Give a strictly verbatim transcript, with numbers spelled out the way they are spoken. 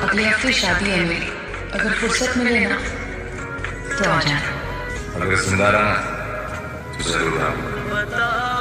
अगले हफ्ते शादी है मेरी, अगर फुर्सत मिले ना तो आ जाना। अगर जिंदा रहना तो जरूर आऊंगा।